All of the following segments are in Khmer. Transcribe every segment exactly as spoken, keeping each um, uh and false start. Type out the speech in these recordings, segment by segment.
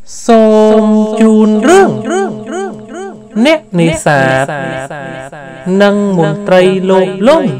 សូមជូនរឿងអ្នកនេសាទនិងមន្ត្រីលោភលន់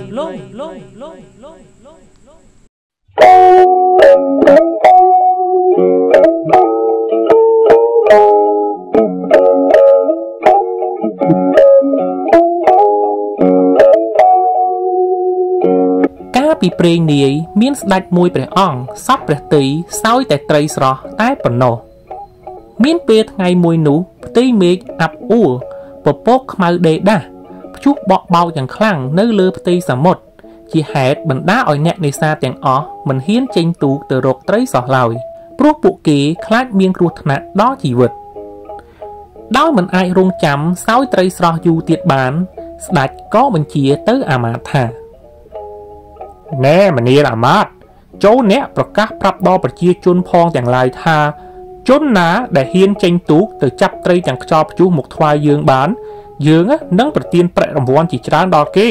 កាលពីព្រេងនាយមានស្ដេចមួយព្រះអង្គសពព្រះទ័យសោយតែត្រីស្រស់តែប៉ុណ្ណោះមានពេលថ្ងៃមួយនោះផ្ទៃមេឃអាប់អួរពពកខ្មៅដេដាស់ព្យុះបក់បោកយ៉ាងខ្លាំងនៅលើផ្ទៃសមុទ្រជាហេតុបណ្ដាឲ្យអ្នកនេសាទទាំងអស់មិនហ៊ានចេញទូកទៅរកត្រីសោះឡើយព្រោះពួកគេខ្លាចមានគ្រោះថ្នាក់ដល់ជីវិតដោយមិនអាចរងចាំសោយត្រីស្រស់យូរទៀតបានស្ដេចក៏បញ្ជាទៅអាមាត្យថាណែមនាលអាមាត្យចូលអ្នកប្រកាសប្រាប់ដល់ប្រជាជនផងទាំងឡាយថាជនណាដែលហ៊ានចេញទូកទៅចាប់ត្រីទាំងខ្យល់ព្យុះមកថ្វាយយើងបានយើងនឹងប្រទានប្រាក់រង្វាន់ជាច្រើនដល់គេ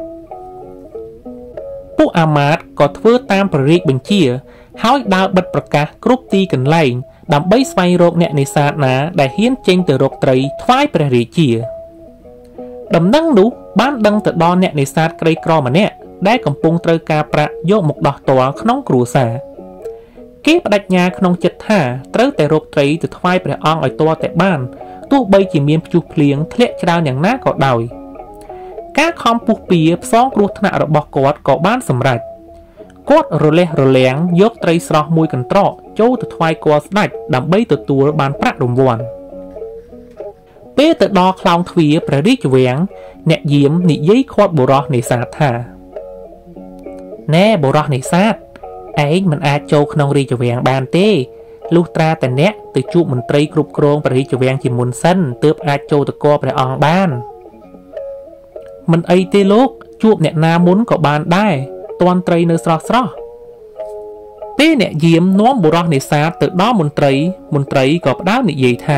ពួកអាមាត្យក៏ធ្វើតាមព្រះរាជបញ្ជាហើយដើរបិទប្រកាសគ្រប់ទីកន្លែងដើម្បីស្វែងរកអ្នកនេសាទណាដែលហ៊ានចេញទៅរកត្រីថ្វាយព្រះរាជាដំណឹងនោះបានដឹងទៅដល់អ្នកនេសាទក្រីក្រម្នាក់ដែលកំពុងត្រូវការប្រាក់យកមកដោះទាល់ក្នុងគ្រួសារគេបដិញ្ញាក្នុងចិត្តថាត្រូវតែរកត្រីទៅថ្វាយព្រះអង្គឲ្យទាល់តែបានទោះបីជាមានព្យុះភ្លៀងធ្លាក់ច្រើនយ៉ាងណាក៏ដោយការខំពុះពៀផ្សងគ្រោះថ្នាក់របស់គាត់ក៏បានសម្រេចគាត់រលេះរលាំងយកត្រីស្រស់មួយកន្ត្រកចូលទៅថ្វាយគភ៌ស្ដេចដើម្បីទទួលបានប្រាក់រង្វាន់ពេលទៅដល់ខ្លោងទ្វារព្រះរាជវាំងអ្នកយាមនិយាយខាត់បុរសនេសាទថាណែបុរសនេសាទឯងមិនអាចចូលក្នុងរាជវាំងបានទេលុះត្រាតែអ្នកទៅជួបមន្ត្រីគ្រប់គ្រងព្រះរាជវាំងជាមុនសិនទើបអាចចូលទៅគភ៌ព្រះអង្គបានមិនអីទេលោកជួបអ្នកណាមុនក៏បានដែរទាន់ត្រីនៅស្រស់ស្រស់ពេលអ្នកយាមនាំបុរសនេសាទទៅដល់មន្ត្រីមន្ត្រីក៏ផ្ដើមនិយាយថា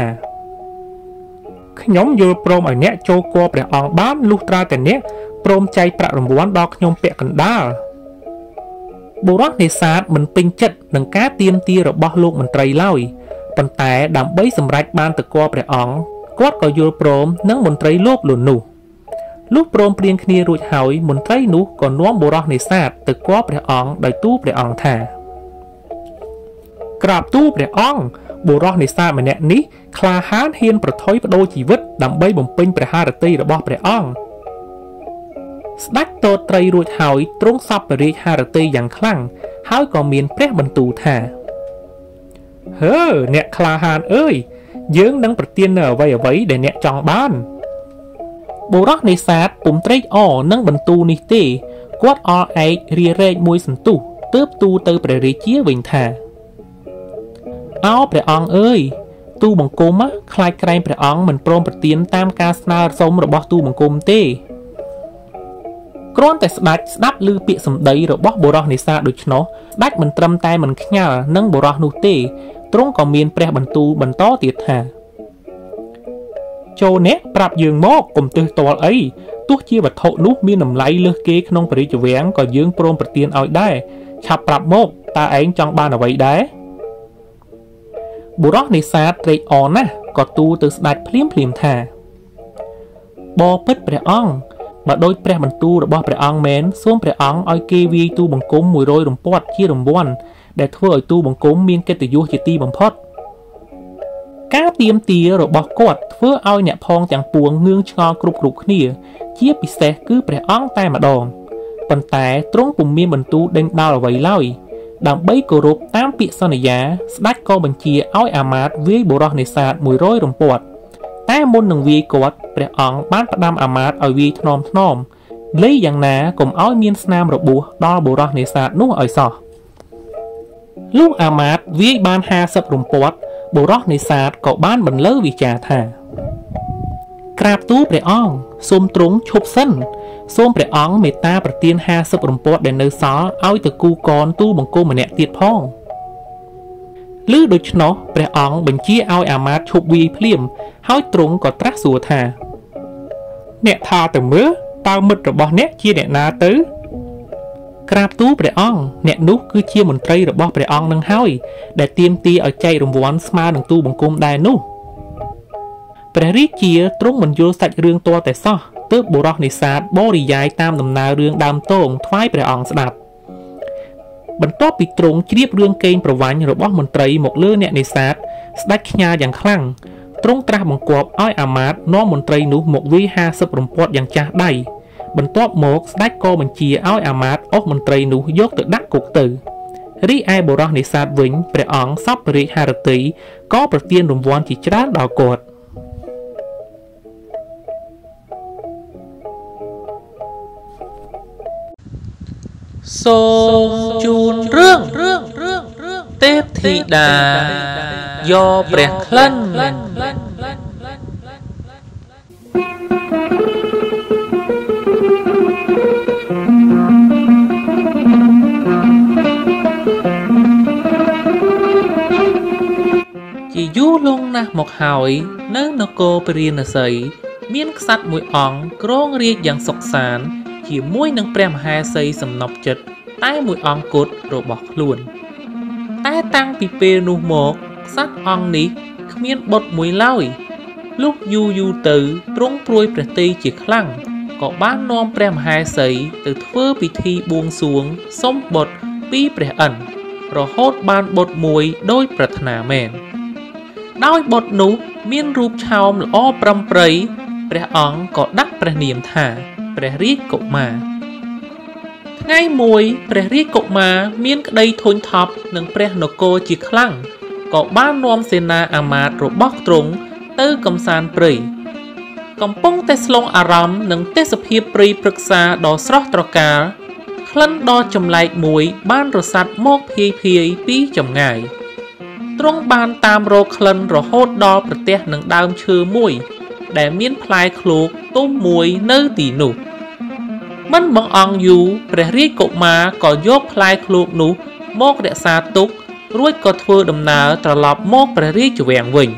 ខ្ញុំយល់ព្រមឲ្យអ្នកចូលគភ៌ព្រះអង្គបានលុះត្រាតែអ្នកព្រមចែកប្រាក់រង្វាន់ដល់ខ្ញុំពាក់កណ្ដាលបុរសនេសាទមិនពេញចិត្តនឹងការទាមទាររបស់លោកមន្ត្រីឡើយប៉ុន្តែដើម្បីសម្រេចបានទៅគភ៌ព្រះអង្គគាត់ក៏យល់ព្រមនឹងមន្ត្រីលោភលន់នោះលុះព្រមព្រៀងគ្នារួចហើយមន្ត្រីនោះក៏នាំបុរសនេសាទទៅគភ៌ព្រះអង្គដោយទូលព្រះអង្គថាក្រាបទូលព្រះអង្គបុរសនេសាទម្នាក់នេះក្លាហានហ៊ានប្រថុយបដូរជីវិតដើម្បីបំពេញព្រះハរតីរបស់ព្រះអង្គស្ដេចទតត្រីរួចហើយទ្រង់សពព្រះរាជハរតីយ៉ាងខ្លាំងហើយក៏មានព្រះបន្ទូលថាហឺអ្នកក្លាហានអើយយើងនឹងប្រទាននៅអ្វីអ្វីដែលអ្នកចង់បានបុរសនេសាទពុំត្រេកអរនឹងបន្ទូលនេះទេគាត់អល់ឯករារែកមួយសន្ទុះទើបទូលទៅព្រះរាជាវិញថាអោព្រះអង្គអើយទូលបង្គំខ្លាចក្រែងព្រះអង្គមិនព្រមប្រទានតាមការស្នើសុំរបស់ទូលបង្គំទេគ្រាន់តែស្ដេចស្ដាប់ឮពាក្យសម្ដីរបស់បុរសនេសាទដូច្នោះស្ដេចមិនត្រឹមតែមិនខ្ញាល់នឹងបុរសនោះទេទ្រង់ក៏មានព្រះបន្ទូលបន្តទៀតថាចូលអ្នកប្រាប់យើងមកកុំទើសទាល់អីទោះជាវត្ថុនោះមានតម្លៃលើសគេក្នុងព្រះរាជវាំងក៏យើងព្រមប្រទានឲ្យដែរឆាប់ប្រាប់មកតើឯងចង់បានអ្វីដែរបុរសនេសាទត្រេកអរណាស់ក៏ទូលទៅស្ដេចភ្លាមភ្លាមថាបបិទ្ធព្រះអង្គបើដោយព្រះបន្ទូលរបស់ព្រះអង្គមែនសូមព្រះអង្គឲ្យគេវាយទូលបង្គំមួយរយរំពាត់ជារង្វាន់ដែលធ្វើឲ្យទូលបង្គំមានកិត្តិយសជាទីបំផុតការទាមទាររបស់គាត់ធ្វើឲ្យអ្នកផងទាំងពួងងឿងឆ្ងល់គ្រប់គ្រប់គ្នាជាពិសេសគឺព្រះអង្គតែម្ដងប៉ុន្តែទ្រង់ពុំមានបន្ទូលដេញដោលអ្វីឡើយដើម្បីគោរពតាមពាក្យសន្យាស្ដេចក៏បញ្ជាឲ្យអាមាត្យវាយបុរសនេសាទមួយរយរំពាត់តែមុននឹងវាយគាត់ព្រះអង្គបានផ្ដាំអាមាត្យឲ្យវាយថ្នមថ្នមលេយ៉ាងណាកុំឲ្យមានស្នាមរបួសដល់បុរសនេសាទនោះឲ្យសោះលុះអាមាត្យវាយបានហាសិបរំពាត់បុរសនេសាទក៏បានបន្លឺវិចារថាក្រាបទូលព្រះអង្គសូមទ្រង់ឈប់សិនសូមព្រះអង្គមេត្តាប្រទានហាសិបរំពាត់ដែលនៅសល់ឲ្យទៅគូកនទូលបង្គំម្នាក់ទៀតផងឮដូច្នោះព្រះអង្គបញ្ជាឲ្យអាមាត្យឈប់វាយភ្លាមហើយទ្រង់ក៏ត្រាស់សួរថាអ្នកថាទៅមើលតើមិត្តរបស់អ្នកជាអ្នកណាទៅក្រាបទូលព្រះអង្គអ្នកនោះគឺជាមន្ត្រីរបស់ព្រះអង្គនឹងហើយដែលទាមទារឲ្យចែករង្វាន់ស្មើនឹងទូលបង្គំដែរនោះព្រះរាជាទ្រង់មិនយល់សាច់រឿងទាល់តែសោះទើបបុរសនេសាទបរិយាយតាមដំណើររឿងដើមតងថ្វាយព្រះអង្គស្ដាប់បន្ទាប់ពីទ្រង់ជ្រាបរឿងកេងប្រវ័ញ្ចរបស់មន្ត្រីមកលើអ្នកនេសាទស្ដេចខ្ញាល់យ៉ាងខ្លាំងទ្រង់ត្រាស់បង្គាប់ឲ្យអាមាត្យនាំមន្ត្រីនោះមកវាយហាសិបរំពាត់យ៉ាងចាស់ដៃបន្ទាប់មកស្ដេចក៏បញ្ជាឲ្យអាមាត្យអស់មន្ត្រីនោះយកទៅដាក់គុកទៅរីឯបុរសនេសាទវិញព្រះអង្គសពរាជហឫទ័យក៏ប្រទានរង្វាន់ជាច្រើនដល់គាត់សូមជូនរឿងទេពធីតាយកព្រះក្លិនជាយូរលង់ណាស់មកហើយនៅនគរពារាណសីមានក្សត្រមួយអង្គគ្រងរាជ្យយ៉ាងសុខសាន្តជាមួយនឹងព្រះមហេសីសំណព្វចិត្តតែមួយអង្គគត់របស់ខ្លួនតែតាំងពីពេលនោះមកក្សត្រអង្គនេះគ្មានបុត្រមួយឡើយលុះយូរយូរទៅទ្រង់ព្រួយព្រះទ័យជាខ្លាំងក៏បាននាំព្រះមហេសីទៅធ្វើពិធីបួងសួងសុំបុត្រពីព្រះឥន្ទរហូតបានបុត្រមួយដោយប្រាថ្នាមែនដោយបុត្រនោះមានរូបឆោមល្អប្រឹមប្រិយព្រះអង្គក៏ដាក់ព្រះនាមថាព្រះរាជកុមារថ្ងៃមួយព្រះរាជកុមារមានក្តីធុញថប់នឹងព្រះនគរជាខ្លាំងក៏បាននាំសេនាអាមាត្យរបស់ទ្រង់ទៅកំសាន្តព្រៃកំពុងតែស្លង់អារម្មណ៍នឹងទេសភាពព្រៃព្រឹក្សាដ៏ស្រស់ត្រកាលក្លិនដ៏ចម្លែកមួយបានរសាត់មកភាយភាយពីចម្ងាយទ្រង់បានតាមរកក្លិនរហូតដល់ប្រទះនឹងដើមឈើមួយដែលមានផ្លែឃ្លោកទុំមួយនៅទីនោះមិនបង្អង់យូរព្រះរាជកុមារក៏យកផ្លែឃ្លោកនោះមករក្សាទុករួចក៏ធ្វើដំណើរត្រឡប់មកព្រះរាជវាំងវិញ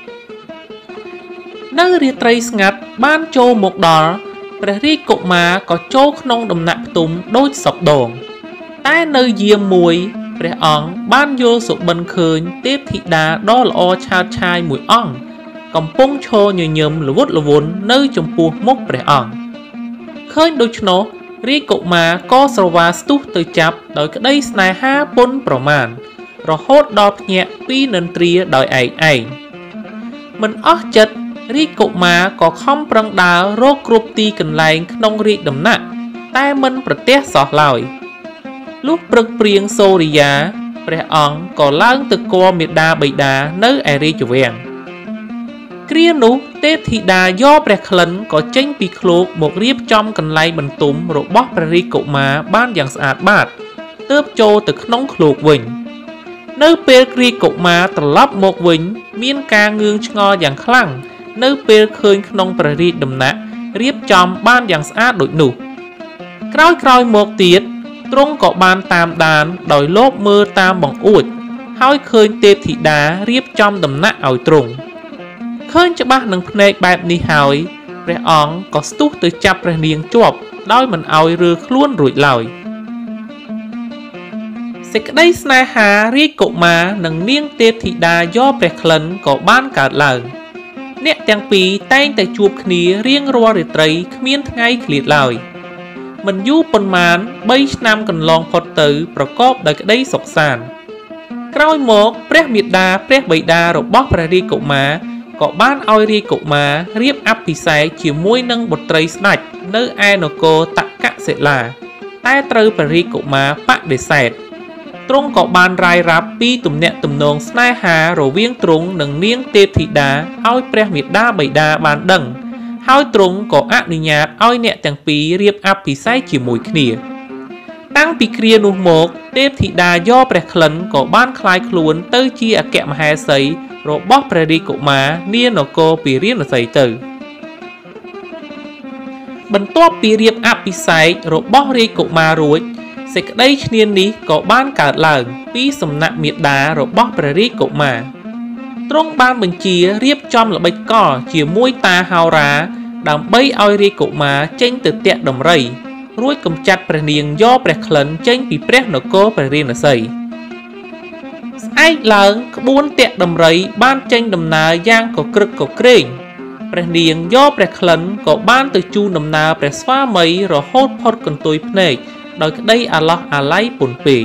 នៅរាត្រីស្ងាត់បានចូលមកដល់ព្រះរាជកុមារក៏ចូលក្នុងដំណាក់ផ្ទុំដូចសពដងតែនៅយាមមួយព្រះអង្គបានយល់សុបិនឃើញទេពធីតាដ៏ល្អឆើតឆាយមួយអង្គកំពុងឈរញញឹមល្វត់ល្វន់នៅចំពោះមុខព្រះអង្គឃើញដូច្នោះរាជកុមារក៏ស្រវាស្ទុះទៅចាប់ដោយក្តីស្នេហាពុនប្រមាណរហូតដល់ភ្ញាក់ពីនិន្ទ្រាដោយឯកឯងមិនអស់ចិត្តរាជកុមារក៏ខំប្រឹងដើររកគ្រប់ទីកន្លែងក្នុងរាជដំណាក់តែមិនប្រទះសោះឡើយលុះព្រឹកព្រៀងសូរិយាព្រះអង្គក៏ឡើងទៅគាល់មេដាបិតានៅឯរាជវាំងគ្រានោះទេពធីតាយកព្រះក្លិនក៏ចេញពីឃ្លោកមករៀបចំកន្លែងបន្ទុំរបស់ព្រះរាជកុមារបានយ៉ាងស្អាតបាតទើបចូលទៅក្នុងឃ្លោកវិញនៅពេលរាជកុមារត្រឡប់មកវិញមានការងឿងឆ្ងល់យ៉ាងខ្លាំងនៅពេលឃើញក្នុងព្រះរាជដំណាក់រៀបចំបានយ៉ាងស្អាតដូចនោះក្រោយក្រោយមកទៀតទ្រង់ក៏បានតាមដានដោយលបមើលតាមបង្អួចហើយឃើញទេពធីតារៀបចំដំណាក់ឲ្យទ្រង់ឃើញច្បាស់នឹងភ្នែកបែបនេះហើយព្រះអង្គក៏ស្ទុះទៅចាប់ព្រះនាងជាប់ដោយមិនឲ្យរើខ្លួនរួចឡើយសេចក្តីស្នេហារាជកុមារនិងនាងទេពធីតាយកព្រះក្លិនក៏បានកើតឡើងអ្នកទាំងពីរតែងតែជួបគ្នារៀងរាល់រាត្រីគ្មានថ្ងៃឃ្លាតឡើយមិនយូរប៉ុន្មានបីឆ្នាំកន្លងផុតទៅប្រកបដោយក្តីសុខសាន្តក្រោយមកព្រះមាតាព្រះបិតារបស់ព្រះរាជកុមារក៏បានឲ្យរាជកុមាររៀបអភិសេកជាមួយនឹងបុត្រីស្ដេចនៅឯនគរតកសិលាតែត្រូវព្រះរាជកុមារបដិសេធទ្រង់ក៏បានរាយរាប់ពីទំនាក់ទំនងស្នេហារវាងទ្រង់និងនាងទេពធីតាឲ្យព្រះមាតាបិតាបានដឹងហើយទ្រង់ក៏អនុញ្ញាតឲ្យអ្នកទាំងពីររៀបអភិសេកជាមួយគ្នាតាំងពីគ្រានោះមកទេពធីតាយកព្រះក្លិនក៏បានคล้ายខ្លួនទៅជាអគ្គមហេសីរបស់ព្រះរាជកុមារនានគរពារាណសីទៅបន្ទាប់ពីរៀបអភិសេករបស់រាជកុមាររួចសេចក្តីឈ្នានីសក៏បានកើតឡើងពីសំណាក់មាតារបស់ព្រះរាជកុមារទ្រង់បានបញ្ជារៀបចំល្បិចកលជាមួយតាហោរាដើម្បីឲ្យរាជកុមារចេញទៅតាក់ដំរីរួចកំចាត់ព្រះនាងយកព្រះក្លិនចេញពីព្រះនគរព្រះរាណសីស្អែកឡើងក្បួនតាក់ដំរីបានចេញដំណើរយ៉ាងកក្រឹកកក្រែងព្រះនាងយកព្រះក្លិនក៏បានទៅជូនដំណើរព្រះស្វាមីរហូតផុតកន្ទុយភ្នែកដោយក្តីអាឡោះអាល័យពន់ពេក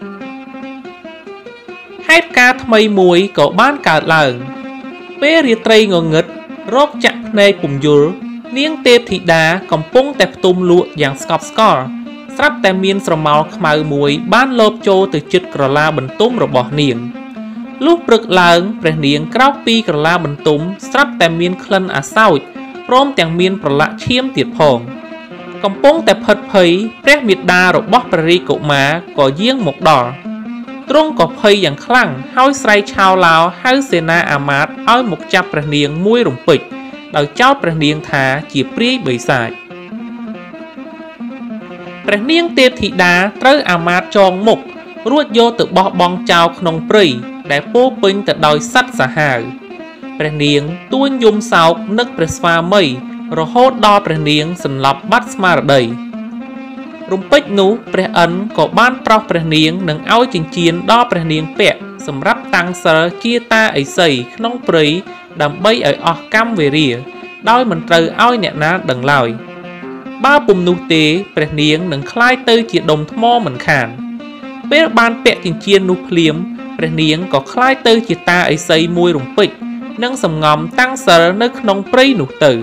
ហេតុការណ៍ថ្មីមួយក៏បានកើតឡើងពេលរាត្រីងងឹតរកចាក់ភ្នែកពុំយល់នាងទេពធីតាកំពុងតែផ្ទុំលក់យ៉ាងស្កប់ស្កល់ស្រាប់តែមានស្រមោលខ្មៅមួយបានលបចូលទៅជិតក្រឡាបន្ទុំរបស់នាងលុះព្រឹកឡើងព្រះនាងក្រោកពីក្រឡាបន្ទុំស្រាប់តែមានក្លិនអាសោចព្រមទាំងមានប្រឡាក់ឈាមទៀតផងកំពុងតែផិតភ័យព្រះមេដារបស់ព្រះរាជកុមារក៏យាងមកដល់ទ្រង់ក៏ភ័យយ៉ាងខ្លាំងហើយស្រែកឆោឡោហៅសេនាអាមាត្យឲ្យមកចាប់ព្រះនាងមួយរំពេចដោយចោទព្រះនាងថាជាព្រាយបិសាចព្រះនាងទេពធីតាត្រូវអាមាត្យចងមុខរួចយកទៅបោះបង់ចោលក្នុងព្រៃដែលពោពេញទៅដោយសត្វសាហាវព្រះនាងទួញយំសោកនឹកព្រះស្វាមីរហូតដល់ព្រះនាងសន្លប់បាត់ស្មារតីរំពេចនោះព្រះអិនក៏បានប្រោសព្រះនាងនឹងឲ្យចិញ្ចៀនដល់ព្រះនាងពាក់សម្រាប់តាំងសិលជាតាឥសីក្នុងព្រៃដើម្បីឲ្យអស់កម្មវេរាដោយមិនត្រូវឲ្យអ្នកណាដឹងឡើយបើពុំនោះទេព្រះនាងនឹងคล้ายទៅជាដុំថ្មមិនខានពេលបានពាក់ចិញ្ចៀននោះភ្លាមព្រះនាងក៏คล้ายទៅជាតាឥសីមួយរំពេចនិងសំងំតាំងសិលនៅក្នុងព្រៃនោះទៅ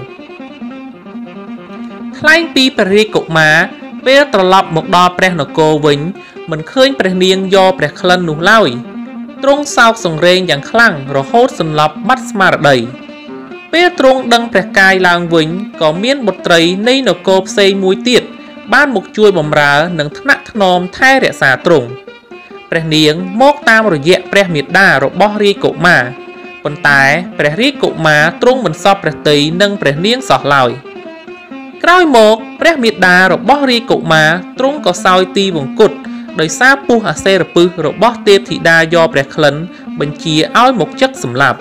ខ្លែងពីព្រះរាជកុមារពេលត្រឡប់មកដល់ព្រះនគរវិញមិនឃើញព្រះនាងយកព្រះក្លិននោះឡើយទ្រង់សោកសង្រេងយ៉ាងខ្លាំងរហូតសន្លប់បាត់ស្មារតីពេលទ្រង់ដឹងព្រះកាយឡើងវិញក៏មានបុត្រីនៃនគរផ្សេងមួយទៀតបានមកជួយបម្រើនិងថ្នាក់ថ្នមថែរក្សាទ្រង់ព្រះនាងមកតាមរយៈព្រះមេដារបស់រាជកុមារប៉ុន្តែព្រះរាជកុមារទ្រង់មិនសពព្រះទ័យនឹងព្រះនាងសោះឡើយក្រោយមកព្រះមេដារបស់រាជកុមារទ្រង់ក៏សោយទីវង្គតដោយសារពុះអសេរពឹសរបស់ទេពធីតាយកព្រះក្លិនបញ្ជាឲ្យមកចឹកសម្លាប់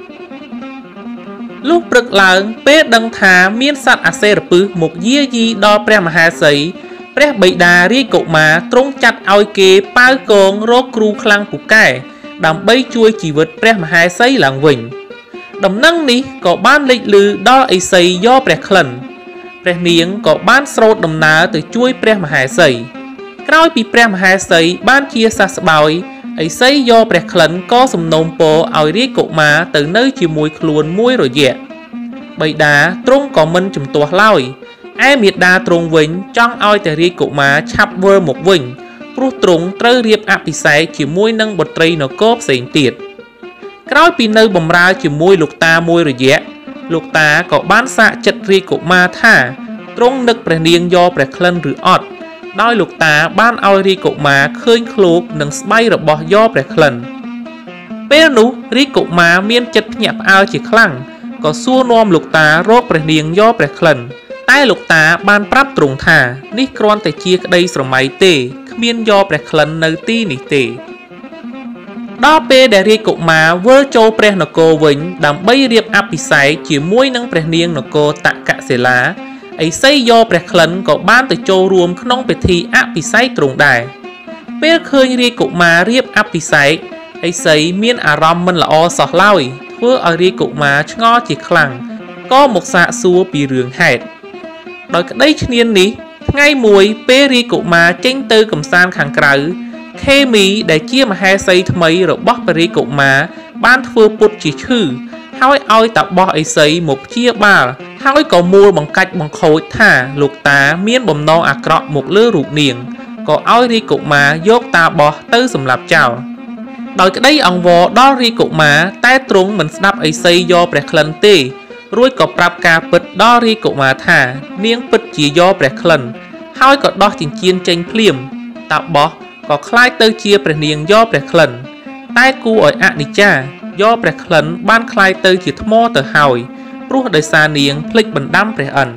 លុះព្រឹកឡើងពេលដឹងថាមានសត្វអសេរពឹសមកយាយីដល់ព្រះមហាសីព្រះបិតារាជកុមារទ្រង់ចាត់ឲ្យគេប៉ាវកងរកគ្រូខ្លាំងពូកែដើម្បីជួយជីវិតព្រះមហាសីឡើងវិញដំណឹងនេះក៏បានលេចឮដល់ឥសីយកព្រះក្លិនព្រះនាងក៏បានស្រោតដំណើរទៅជួយព្រះមហាសីក្រោយពីព្រះមហាសីបានជាសះស្បើយឥសីយកព្រះក្លិនក៏សំណូមពរឲ្យរាជកុមារទៅនៅជាមួយខ្លួនមួយរយៈបិតាទ្រង់ក៏មិនជំទាស់ឡើយឯមេដាទ្រង់វិញចង់ឲ្យតែរាជកុមារឆាប់វិលមកវិញព្រោះទ្រង់ត្រូវរៀបអភិសេកជាមួយនឹងបុត្រីនគរផ្សេងទៀតក្រោយពីនៅបម្រើជាមួយលោកតាមួយរយៈលោកតាក៏បានសាកចិត្តរាជកុមារថាទ្រង់នឹកព្រះនាងយកព្រះក្លិនឬអត់ដោយលោកតាបានឲ្យរាជកុមារឃើញឃ្លោកនិងស្បៃរបស់យកព្រះក្លិនពេលនោះរាជកុមារមានចិត្តភ្ញាក់ផ្អើលជាខ្លាំងក៏សួរនាំលោកតារកព្រះនាងយកព្រះក្លិនតែលោកតាបានប្រាប់ទ្រង់ថានេះគ្រាន់តែជាក្តីស្រមៃទេគ្មានយកព្រះក្លិននៅទីនេះទេដល់ពេលដែលរាជកុមារវិលចូលព្រះនគរវិញដើម្បីរៀបអភិសេកជាមួយនឹងព្រះនាងនគរតកសិលាឥសីយកព្រះក្លិនក៏បានទៅចូលរួមក្នុងពិធីអភិសេកទ្រង់ដែរពេលឃើញរាជកុមាររៀបអភិសេកឥសីមានអារម្មណ៍មិនល្អសោះឡើយធ្វើឲ្យរាជកុមារឆ្ងល់ជាខ្លាំងក៏មកសាកសួរពីរឿងហេតុដោយក្តីឈ្នានីសថ្ងៃមួយពេលរាជកុមារចេញទៅកំសាន្តខាងក្រៅខេមីដែលជាមហេសីថ្មីរបស់ព្រះរាជកុមារបានធ្វើពុតជាឈឺហើយឲ្យតាបោះឥសីមកព្យាបាលហើយក៏មូលបង្កាច់បង្ខូចថាលោកតាមានបំណងអាក្រក់មកលើរូបនាងក៏ឲ្យរាជកុមារយកតាបោះទៅសម្លាប់ចោលដោយក្តីអង្វរដល់រាជកុមារតែទ្រង់មិនស្ដាប់ឥសីយកព្រះក្លិនទេរួចក៏ប្រាប់ការពិតដល់រាជកុមារថានាងពិតជាយកព្រះក្លិនហើយក៏ដោះចិញ្ចៀនចេញភ្លាមតាបោះក៏คล้ายទៅជាព្រះនាងយកព្រះក្លិនតែគួរឲ្យអនិច្ចាយកព្រះក្លិនបានคล้ายទៅជាថ្មទៅហើយព្រោះដោយសារនាងភ្លេចបណ្ដាំព្រះអិន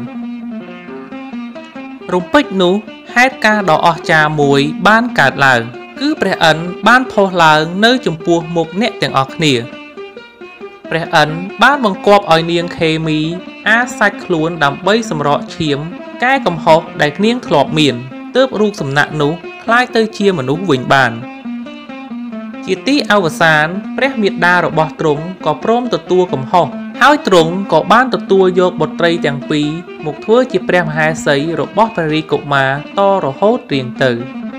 រំពេចនោះហេតុការណ៍ដ៏អស្ចារ្យមួយបានកើតឡើងគឺព្រះអិនបានផុសឡើងនៅចំពោះមុខអ្នកទាំងអស់គ្នាព្រះអិនបានបង្គាប់ឲ្យនាងខេមីអាសាច់ខ្លួនដើម្បីសម្រកឈាមកែកំហុសដែលនាងធ្លាប់មានទើបរូបសំណាក់នោះคล้ายទៅជាមនុស្សវិញបានជាទីអវសានព្រះមេដារបស់ទ្រង់ក៏ព្រមទទួលកំហុសហើយទ្រង់ក៏បានទទួលយកបុត្រីទាំងពីរមកធ្វើជាព្រះមហេសីរបស់ព្រះរាជកុមារតរហូតរៀងទៅ